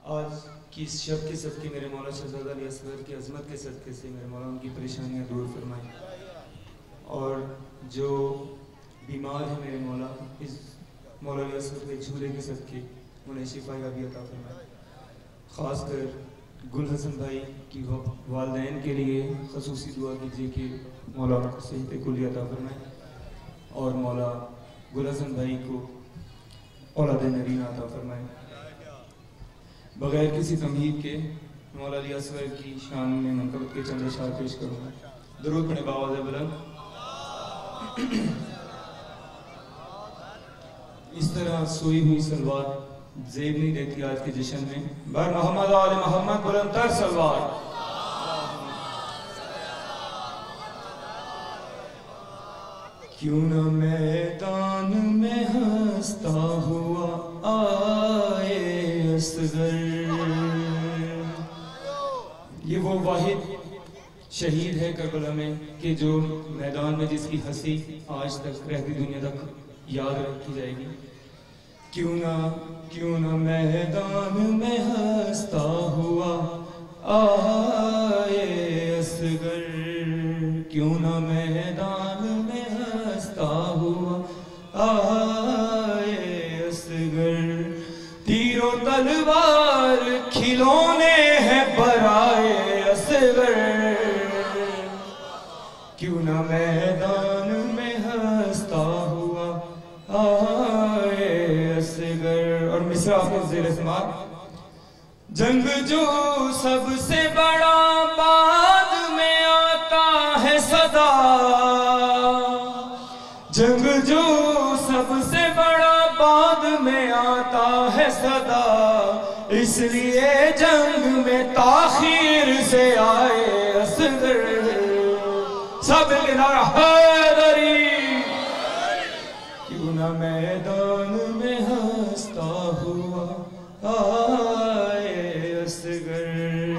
آج کی اس شب کے صدقے میرے مولا شہزادہ علی اصغر کی عظمت کے صدقے سے میرے مولا ان کی پریشانیاں دور فرمائیں، اور جو بیمار ہیں میرے مولا اس مولا علی اصغر کے جھولے کے صدقے انہیں شفا یابی عطا فرمائیں۔ خاص کر گل حسن بھائی کی والدین کے لیے خصوصی دعا کیجیے کہ مولا صحت کلی عطا فرمائیں، اور مولا گل حسن بھائی کو اولاد نرین عطا فرمائیں۔ بغیر کسی تمہید کے مولا علی اصغر کی شان میں منقبت کے چند اشعار پیش کروں گا۔ درود پڑھیں بآواز بلند۔ اس طرح سوئی ہوئی سلوار زیب نہیں دیتی آج کے جشن میں، بر محمد آل محمد بلند تر سلوار۔ کیوں نہ میدان میں ہنستا ہوا آئے اصغر۔ یہ وہ واحد شہید ہے کربلا میں کہ جو میدان میں جس کی ہنسی آج تک رہتی دنیا تک یاد رکھی جائے گی۔ کیوں نہ میدان میں ہنستا ہوا آئے اصغر، کیوں نہ میدان میں ہنستا ہوا آئے اصغر۔ تیر و تلوار کھلونے ہیں برائے اصغر، کیوں نہ میدان میں ہنستا ہوا آئے اصغر۔ اور مصرع کے زیر سماعت۔ جنگ جو سب سے بڑا بعد میں آتا ہے صدا، جنگ جو سب سے بڑا بعد میں آتا ہے صدا، اس لیے جنگ میں تاخیر سے آئے اصغر۔ سب کے نعرہ حیدری۔ کیوں نہ میدان میں ہنستا ہوا آئے اصغر۔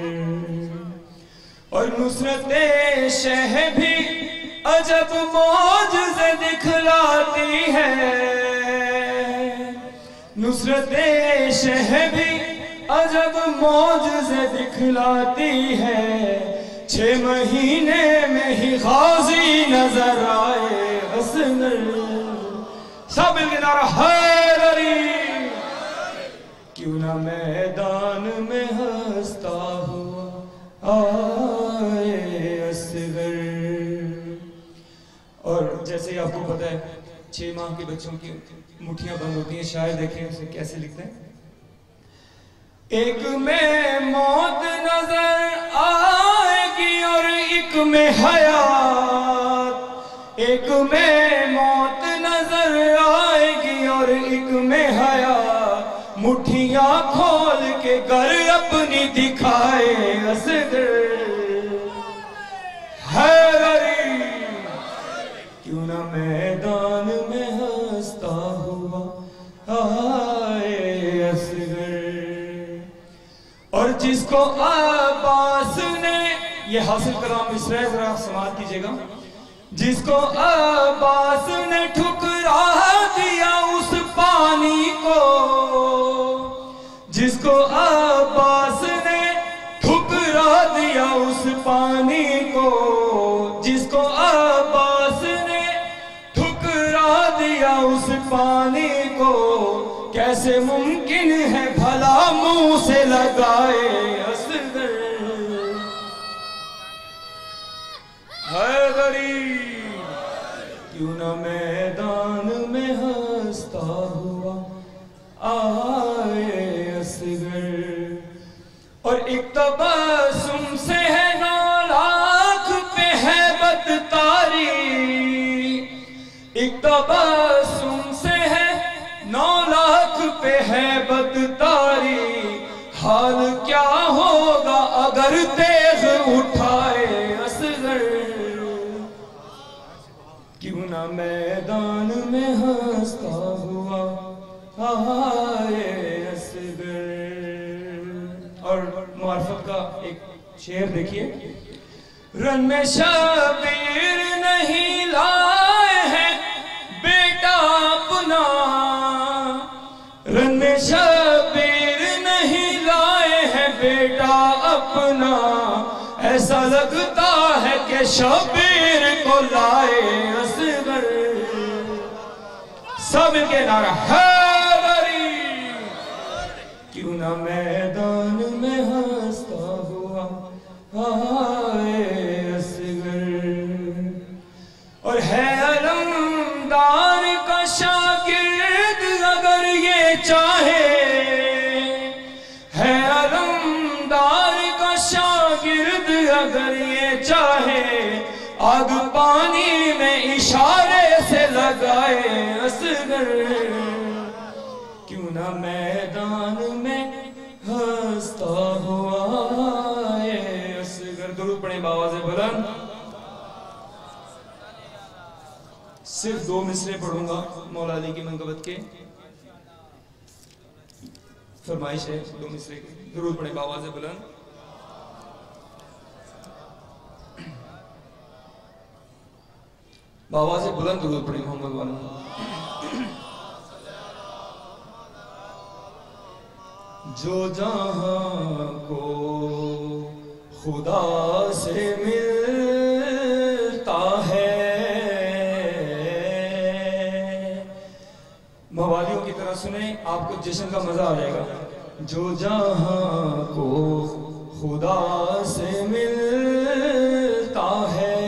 اور نصرت شہ بھی عجب معجزے دکھلاتی ہے، نصرت شہ بھی عجب معجزے دکھلاتی ہے۔ 6 مہینے میں ہی غازی نظر آئے اصغر۔ سب کے نعرہ حیدری۔ کیوں نہ میدان میں ہنستا ہوا آئے اصغر۔ اور جیسے آپ کو پتہ ہے 6 ماہ کے بچوں کی مٹھیاں بند ہوتی ہیں، شاعر دیکھیں اسے کیسے لکھتے ہیں۔ ایک میں موت نظر آئے گی اور ایک میں حیات، ایک میں موت نظر آئے گی اور ایک میں حیات، مٹھیاں کھول کے گر اپنی دکھائے اصغر۔ حیدری۔ کیوں نہ میدان میں ہنستا ہوا آئے اصغر۔ اور جس کو عباس نے، یہ حاصل کلام مصرع ہے، ذرا سماعت کیجئے گا۔ جس کو عباس نے ٹھکرا دیا اس پانی کو، جس کو عباس نے ٹھکرا دیا اس پانی کو، جس کو عباس نے ٹھکرا دیا اس پانی کو، کیسے ممکن ہے بھلا منہ سے لگائے اصغر۔ حیدری۔ کیوں نہ میدان میں ہنستا ہوا آئے اصغر۔ اور ایک تبسم سے ہے 9 لاکھ پہ ہیبت طاری، ایک تبسم سے ہے 9 لاکھ پہ ہیبت طاری، حال کیا ہوگا اگر تیغ اٹھائے اصغر۔ کیوں نہ میدان میں ہنستا ہوا آئے اصغر۔ اور معرفت کا ایک شعر دیکھیے۔ رن میں شبیر نہیں لائے ہیں بیٹا اپنا، رن میں شبیر نہیں لائے بیٹا اپنا، ایسا لگتا ہے کہ شبیر کو لائے اصغر. سب کے نعرہ حیدری. کیوں نہ میدان میں ہنستا ہوا آئے اصغر. اور ہے علمدار کا شاگرد اگر یہ چاہے، ہے علمدار کا شاگرد اگر یہ چاہے، آگ پانی میں اشارے سے لگائے اصغر. کیوں نہ میدان میں ہنستا ہوا آئے اصغر. درود پڑھیں بآواز بلند. صرف 2 مصرے پڑھوں گا مولا علی کی منقبت کے. فرمائش ہے 2 مصرے کے. درود پڑھیں بآواز بلند. بآواز بلند درود پڑھیں محمد والا. جو جہاں کو خدا سے ملتا ہے، موالیوں کی طرح سنیں، آپ کو جشن کا مزہ آ جائے گا. جو جہاں کو خدا سے ملتا ہے،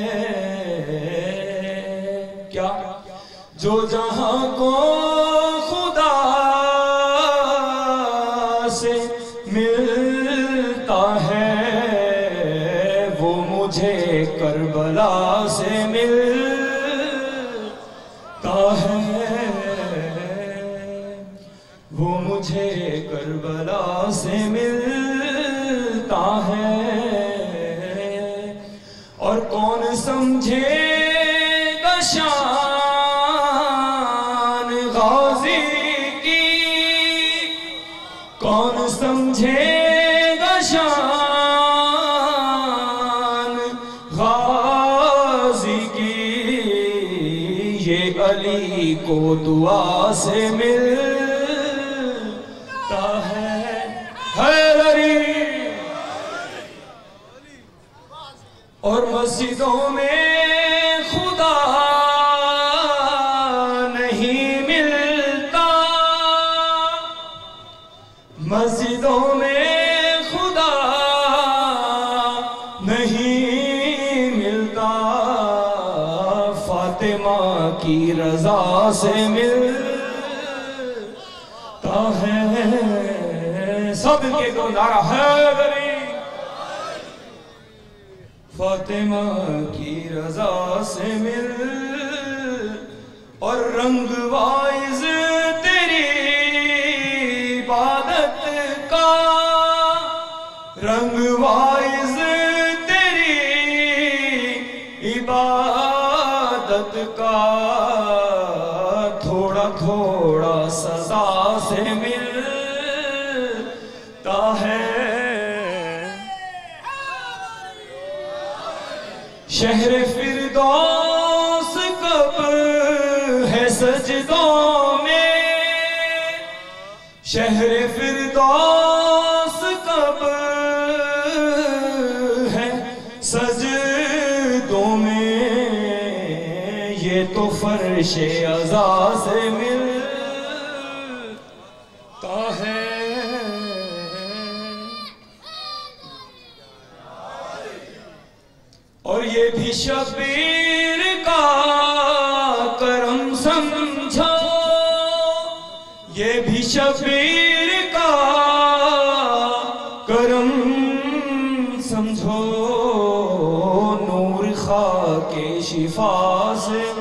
کیا؟ جو جہاں کو خدا سے ملتا ہے، وہ مجھے کربلا سے ملتا ہے، وہ مجھے کربلا سے ملتا ہے. اور کون سمجھے گا شان غازی کی، کون سمجھے گا شان غازی کی، یہ علی کو دعا سے ملتا ہے. حیدری. اور مسجدوں میں خدا نہیں ملتا، مسجدوں میں خدا نہیں ملتا، فاطمہ کی رضا سے ملتا ہے. سب کے دو نعرہ حیدری. فاطمہ کی رضا سے مل. اور رنگ وائز تیری عبادت کا، رنگ وائز تیری عبادت کا، تھوڑا تھوڑا سزا سے ملتا ہے. شہر فردوس کب ہے سجدوں میں، شہر فردوس کب ہے سجدوں میں، یہ تو فرش عزا سے ملتا ہے. اور یہ بھی شبیر کا کرم سمجھو، یہ بھی شبیر کا کرم سمجھو، نور خاک شفا سے